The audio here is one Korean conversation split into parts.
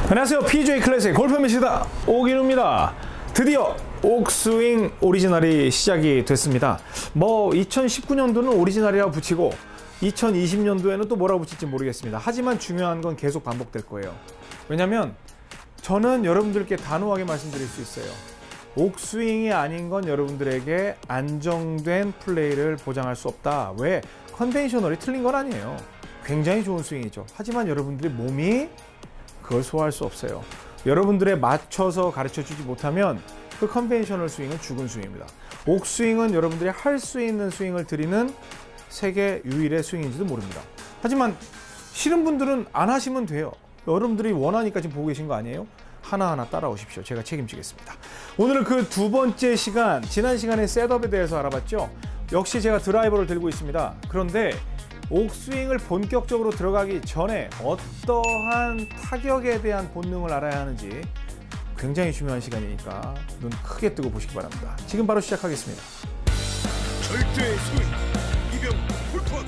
안녕하세요. PGA 클래식 골프 매시다 오기누입니다. 드디어 옥스윙 오리지널이 시작이 됐습니다. 2019년도는 오리지널이라고 붙이고 2020년도에는 또 뭐라고 붙일지 모르겠습니다. 하지만 중요한 건 계속 반복될 거예요. 왜냐면 저는 여러분들께 단호하게 말씀드릴 수 있어요. 옥스윙이 아닌 건 여러분들에게 안정된 플레이를 보장할 수 없다. 왜? 컨벤셔널이 틀린 건 아니에요. 굉장히 좋은 스윙이죠. 하지만 여러분들의 몸이 그걸 소화할 수 없어요. 여러분들에 맞춰서 가르쳐주지 못하면 그 컨벤셔널 스윙은 죽은 스윙입니다. 옥스윙은 여러분들이 할 수 있는 스윙을 드리는 세계 유일의 스윙인지도 모릅니다. 하지만 싫은 분들은 안 하시면 돼요. 여러분들이 원하니까 지금 보고 계신 거 아니에요? 하나하나 따라오십시오. 제가 책임지겠습니다. 오늘은 그 두 번째 시간, 지난 시간에 셋업에 대해서 알아봤죠. 역시 제가 드라이버를 들고 있습니다. 그런데 옥스윙을 본격적으로 들어가기 전에 어떠한 타격에 대한 본능을 알아야 하는지 굉장히 중요한 시간이니까 눈 크게 뜨고 보시기 바랍니다. 지금 바로 시작하겠습니다. 절대의 스윙, 이병 골프학교.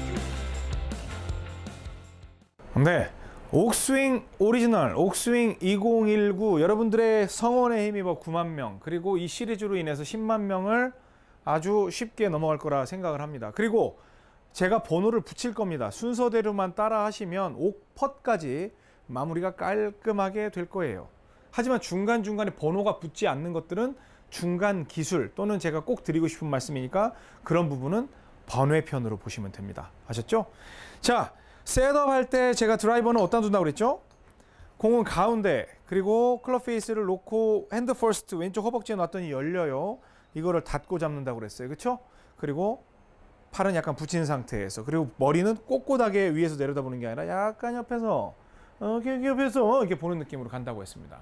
네, 옥스윙 오리지널, 옥스윙 2019 여러분들의 성원에 힘입어 9만 명, 그리고 이 시리즈로 인해서 10만 명을 아주 쉽게 넘어갈 거라 생각을 합니다. 그리고 제가 번호를 붙일 겁니다. 순서대로만 따라 하시면 옥퍼까지 마무리가 깔끔하게 될 거예요. 하지만 중간중간에 번호가 붙지 않는 것들은 중간 기술 또는 제가 꼭 드리고 싶은 말씀이니까 그런 부분은 번외편으로 보시면 됩니다. 아셨죠? 자, 셋업 할 때 제가 드라이버는 어디다 둔다고 그랬죠? 공은 가운데, 그리고 클럽 페이스를 놓고 핸드 퍼스트 왼쪽 허벅지에 놨더니 열려요. 이거를 닫고 잡는다고 그랬어요. 그렇죠? 그리고 팔은 약간 붙인 상태에서, 그리고 머리는 꼿꼿하게 위에서 내려다보는 게 아니라 약간 옆에서 이렇게 보는 느낌으로 간다고 했습니다.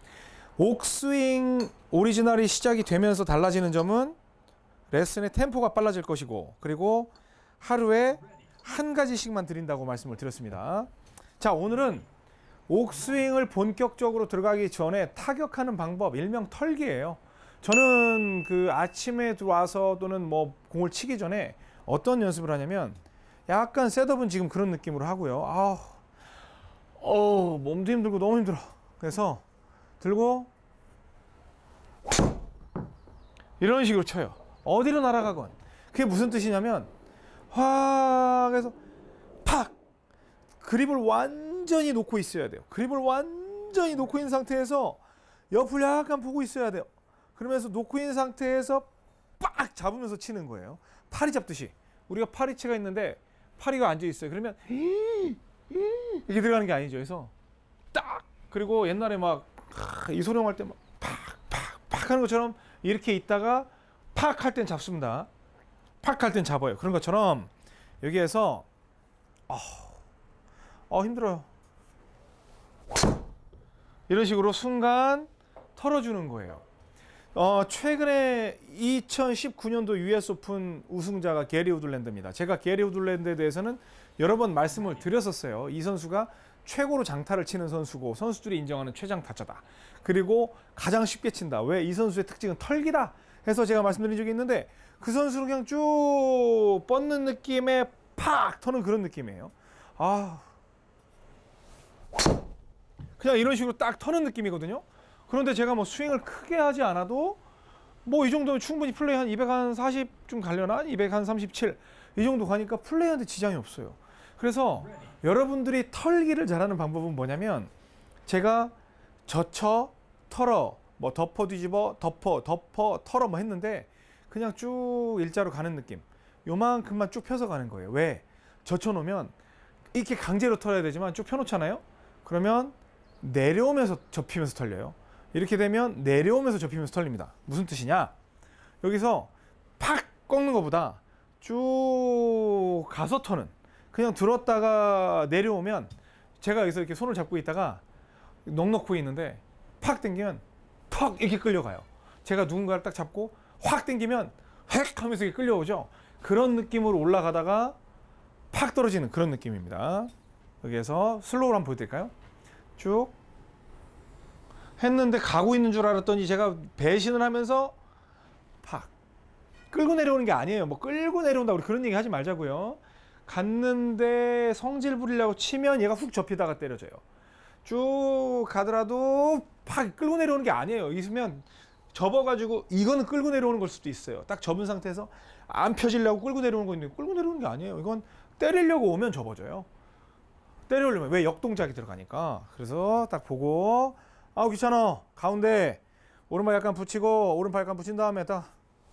옥스윙 오리지널이 시작이 되면서 달라지는 점은 레슨의 템포가 빨라질 것이고, 그리고 하루에 한 가지씩만 드린다고 말씀을 드렸습니다. 자, 오늘은 옥스윙을 본격적으로 들어가기 전에 타격하는 방법, 일명 털기예요. 저는 그 아침에 들어와서 또는 공을 치기 전에 어떤 연습을 하냐면 약간 셋업은 지금 그런 느낌으로 하고요. 몸도 힘들고 너무 힘들어. 그래서 들고 이런 식으로 쳐요. 어디로 날아가건. 그게 무슨 뜻이냐면 확 해서 팍! 그립을 완전히 놓고 있어야 돼요. 그립을 완전히 놓고 있는 상태에서 옆을 약간 보고 있어야 돼요. 그러면서 놓고 있는 상태에서 빡! 잡으면서 치는 거예요. 파리 잡듯이. 우리가 파리채가 있는데 파리가 앉아 있어요. 그러면 이렇게 들어가는 게 아니죠. 그래서 딱! 그리고 옛날에 이소룡 할 때 팍! 팍! 팍! 하는 것처럼 이렇게 있다가 팍! 할 땐 잡습니다. 팍! 할 땐 잡아요. 그런 것처럼 여기에서 힘들어요. 이런 식으로 순간 털어주는 거예요. 최근에 2019년도 US 오픈 우승자가 게리 우들랜드입니다. 제가 게리 우들랜드에 대해서는 여러 번 말씀을 드렸었어요. 이 선수가 최고로 장타를 치는 선수고 선수들이 인정하는 최장 타자다. 그리고 가장 쉽게 친다. 왜? 이 선수의 특징은 털기다 해서 제가 말씀드린 적이 있는데, 그 선수는 그냥 쭉 뻗는 느낌에 팍 터는 그런 느낌이에요. 그냥 이런 식으로 딱 터는 느낌이거든요. 그런데 제가 스윙을 크게 하지 않아도 이 정도면 충분히 플레이 한 240좀 가려나? 237 이 정도 가니까 플레이하는데 지장이 없어요. 그래서 여러분들이 털기를 잘하는 방법은 뭐냐면, 제가 젖혀, 털어, 덮어, 뒤집어, 덮어, 털어 했는데 그냥 쭉 일자로 가는 느낌. 요만큼만 쭉 펴서 가는 거예요. 왜? 젖혀 놓으면 이렇게 강제로 털어야 되지만 쭉 펴놓잖아요. 그러면 내려오면서 접히면서 털려요. 이렇게 되면 내려오면서 접히면서 털립니다. 무슨 뜻이냐? 여기서 팍 꺾는 것보다 쭉 가서 터는, 그냥 들었다가 내려오면, 제가 여기서 이렇게 손을 잡고 있다가 넉넉히 있는데 팍 당기면 팍 이렇게 끌려가요. 제가 누군가를 딱 잡고 확 당기면 헥 하면서 이렇게 끌려오죠. 그런 느낌으로 올라가다가 팍 떨어지는 그런 느낌입니다. 여기에서 슬로우로 한번 보여드릴까요? 쭉 했는데 가고 있는 줄 알았더니 제가 배신을 하면서 팍 끌고 내려오는 게 아니에요. 끌고 내려온다 우리 그런 얘기 하지 말자고요. 갔는데 성질 부리려고 치면 얘가 훅 접히다가 때려져요. 쭉 가더라도 팍 끌고 내려오는 게 아니에요. 있으면 접어가지고 이거는 끌고 내려오는 걸 수도 있어요. 딱 접은 상태에서 안 펴지려고 끌고 내려오는 거 있는데 끌고 내려오는 게 아니에요. 이건 때리려고 오면 접어져요. 때리려면 왜 역동작이 들어가니까. 그래서 딱 보고 아우 귀찮아. 가운데 오른발 약간 붙이고 오른발 약간 붙인 다음에 딱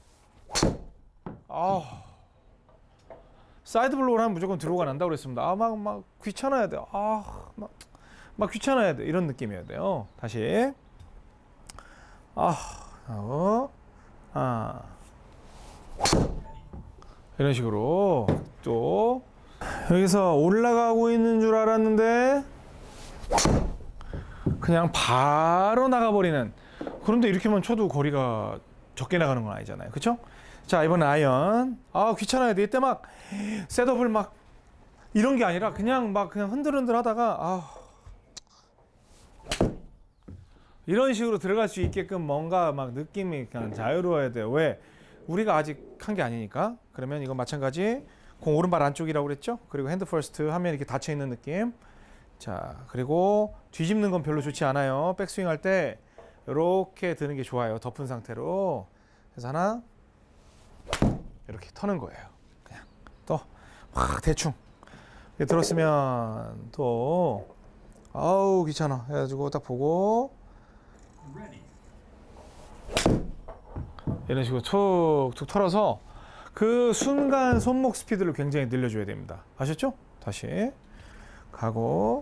사이드 블로우를 하면 무조건 드로우가 난다고 그랬습니다. 막 귀찮아야 돼. 막 귀찮아야 돼. 이런 느낌이어야 돼요. 다시. 이런 식으로 또 여기서 올라가고 있는 줄 알았는데 그냥 바로 나가버리는. 그런데 이렇게만 쳐도 거리가 적게 나가는 건 아니잖아요. 그쵸? 자, 이번 아이언. 귀찮아야 돼. 이때 막 셋업을 막 이런 게 아니라 그냥 흔들흔들 하다가 이런 식으로 들어갈 수 있게끔 뭔가 막 느낌이 그냥 자유로워야 돼요. 왜? 우리가 아직 한 게 아니니까. 그러면 이건 마찬가지. 공 오른발 안쪽이라고 그랬죠? 그리고 핸드 퍼스트 하면 이렇게 닫혀 있는 느낌. 자, 그리고 뒤집는 건 별로 좋지 않아요. 백스윙 할 때 이렇게 드는 게 좋아요. 덮은 상태로. 그래서 하나 이렇게 터는 거예요. 그냥 또 막 대충 들었으면 또 귀찮아 해가지고 딱 보고 이런 식으로 툭툭 털어서 그 순간 손목 스피드를 굉장히 늘려줘야 됩니다. 아셨죠? 다시 가고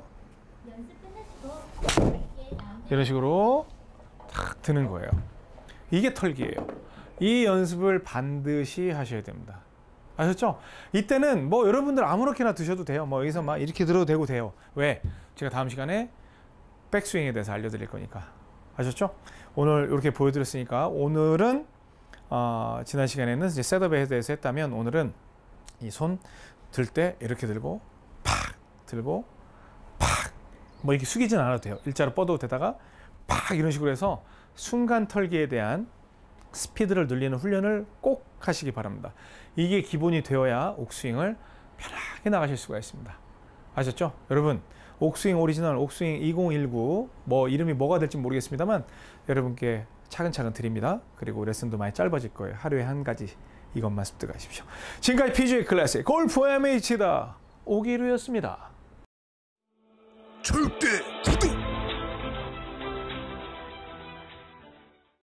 이런 식으로 탁 드는 거예요. 이게 털기예요. 이 연습을 반드시 하셔야 됩니다. 아셨죠? 이때는 뭐 여러분들 아무렇게나 드셔도 돼요. 뭐 여기서 막 이렇게 들어도 되고 돼요. 왜? 제가 다음 시간에 백스윙에 대해서 알려드릴 거니까. 아셨죠? 오늘 이렇게 보여드렸으니까 오늘은 지난 시간에는 이제 셋업에 대해서 했다면 오늘은 이 손 들 때 이렇게 들고 팍 들고 팍 뭐 이렇게 숙이진 않아도 돼요. 일자로 뻗어도 되다가 팍 이런 식으로 해서 순간 털기에 대한 스피드를 늘리는 훈련을 꼭 하시기 바랍니다. 이게 기본이 되어야 옥스윙을 편하게 나가실 수가 있습니다. 아셨죠? 여러분 옥스윙 오리지널 옥스윙 2019 뭐 이름이 뭐가 될지 모르겠습니다만 여러분께 차근차근 드립니다. 그리고 레슨도 많이 짧아질 거예요. 하루에 한 가지 이것만 습득하십시오. 지금까지 PGA 클래식 골프 MH다 오기루였습니다. 절대 구독